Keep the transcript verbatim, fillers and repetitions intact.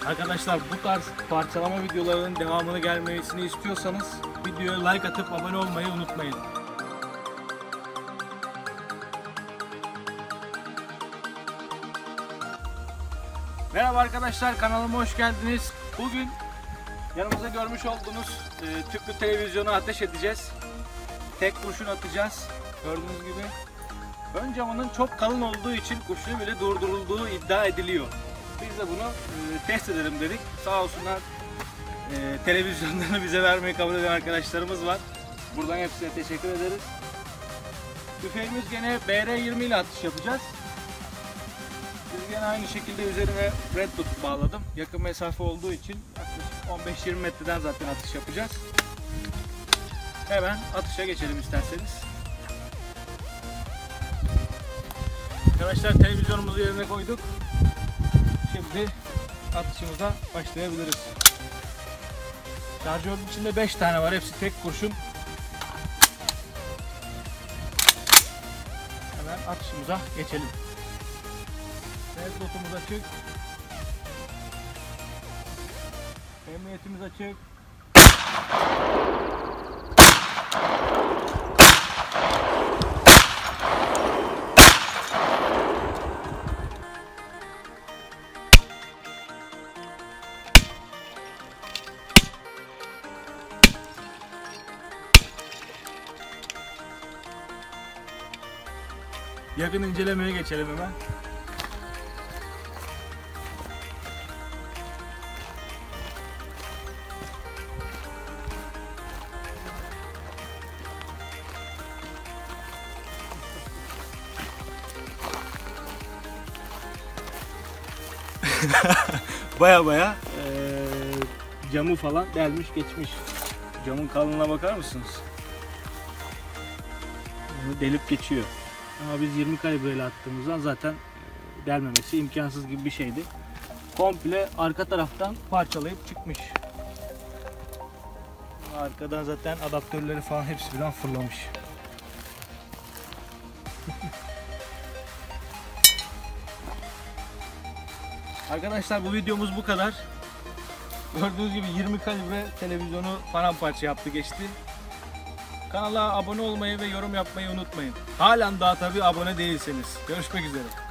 Arkadaşlar bu tarz parçalama videolarının devamını gelmesini istiyorsanız videoya like atıp abone olmayı unutmayın. Merhaba arkadaşlar, kanalıma hoş geldiniz. Bugün yanımızda görmüş olduğunuz e, tüplü televizyonu ateş edeceğiz. Tek kurşun atacağız. Gördüğünüz gibi. Ön camının çok kalın olduğu için kurşunu bile durdurulduğu iddia ediliyor. Biz de bunu e, test edelim dedik. Sağ olsunlar e, televizyonlarını bize vermeyi kabul eden arkadaşlarımız var. Buradan hepsine teşekkür ederiz. Tüfeğimiz gene B R yirmi ile atış yapacağız. Biz gene aynı şekilde üzerine red dot bağladım. Yakın mesafe olduğu için yaklaşık on beş yirmi metreden zaten atış yapacağız. Hemen atışa geçelim isterseniz. Arkadaşlar televizyonumuzu yerine koyduk. Şimdi atışımıza başlayabiliriz. Şarjörün içinde beş tane var. Hepsi tek kurşun. Hemen atışımıza geçelim. Red dot'umuz açık. Emniyetimiz açık. Yakın incelemeye geçelim hemen. Baya baya ee, camı falan delmiş geçmiş. Camın kalınlığına bakar mısınız? Bunu delip geçiyor. Ama biz yirmi kalibreyle attığımızdan zaten delmemesi imkansız gibi bir şeydi. Komple arka taraftan parçalayıp çıkmış. Arkadan zaten adaptörleri falan hepsi birden fırlamış. Arkadaşlar bu videomuz bu kadar. Gördüğünüz gibi yirmi kalibre televizyonu paramparça yaptı geçti. Kanala abone olmayı ve yorum yapmayı unutmayın. Halen daha tabii abone değilseniz. Görüşmek üzere.